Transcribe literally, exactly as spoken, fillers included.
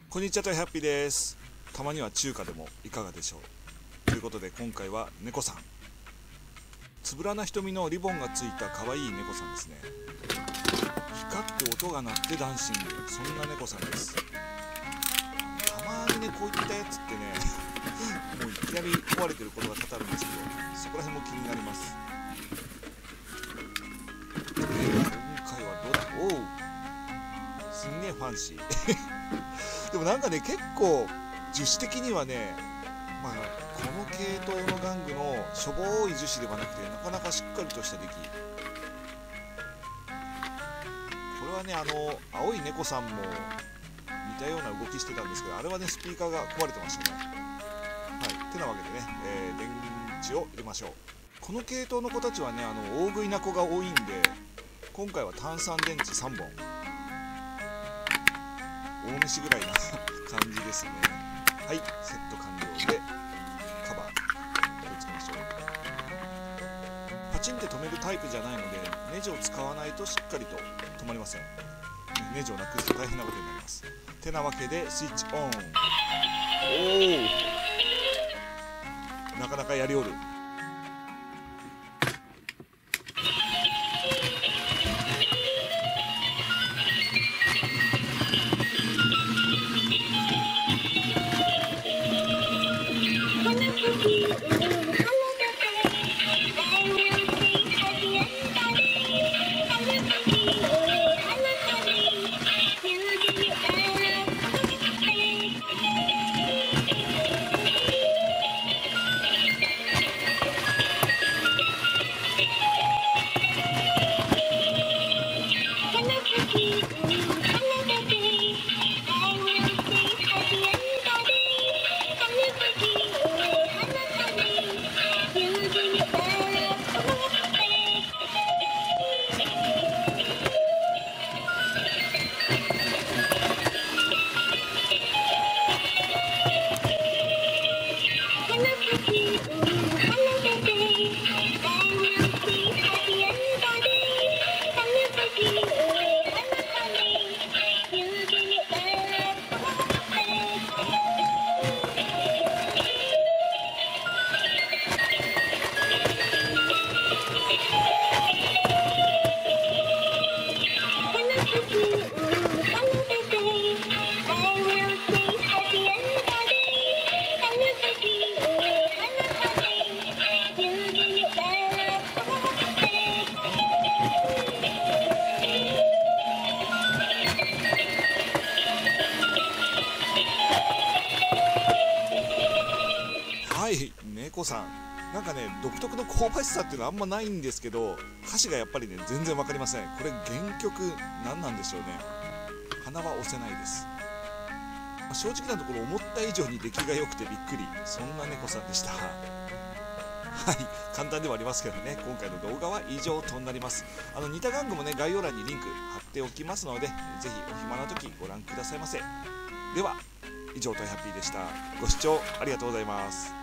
こんにちは、とハッピーです。たまには中華でもいかがでしょう。ということで今回は猫さん、つぶらな瞳のリボンがついた可愛い猫さんですね。光って音が鳴ってダンシング、そんな猫さんです。たまにねこういったやつってねもういきなり壊れてることが多々あるんですけど、そこら辺も気になります。で今回はどうだ。おお、すんげえファンシーでもなんかね結構樹脂的にはね、まあこの系統の玩具のしょぼい樹脂ではなくて、なかなかしっかりとした出来。これはねあの青い猫さんも似たような動きしてたんですけど、あれはねスピーカーが壊れてましたね。はい、てなわけでね、えー、電池を入れましょう。この系統の子たちはねあの大食いな子が多いんで、今回は単三電池さんぼん、大飯ぐらいな感じですね。はい、セット完了でカバー取り付けましょう。パチンって止めるタイプじゃないので、ネジを使わないとしっかりと止まりません。ネジをなくすと大変なことになります。てなわけでスイッチオン。おお、なかなかやりおる。はい、猫さん、なんかね独特の香ばしさっていうのはあんまないんですけど、歌詞がやっぱりね全然わかりません。これ原曲何なんでしょうね。鼻は押せないです。正直なところ思った以上に出来が良くてびっくり、そんな猫さんでした。はい、簡単ではありますけどね、今回の動画は以上となります。あの似た玩具もね概要欄にリンク貼っておきますので、ぜひお暇な時ご覧くださいませ。では以上、トイハッピーでした。ご視聴ありがとうございます。